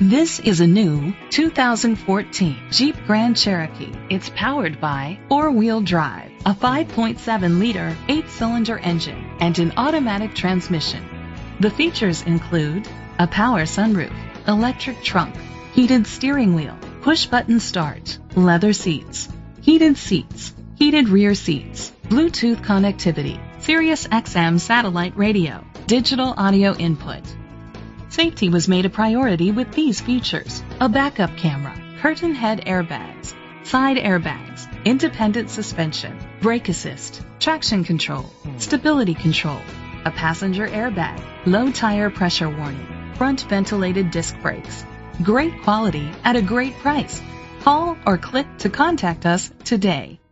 This is a new 2014 Jeep Grand Cherokee. It's powered by four-wheel drive, a 5.7-liter, 8-cylinder engine, and an automatic transmission. The features include a power sunroof, electric trunk, heated steering wheel, push-button start, leather seats, heated rear seats, Bluetooth connectivity, Sirius XM satellite radio, digital audio input. Safety was made a priority with these features: a backup camera, curtain head airbags, side airbags, independent suspension, brake assist, traction control, stability control, a passenger airbag, low tire pressure warning, front ventilated disc brakes. Great quality at a great price. Call or click to contact us today.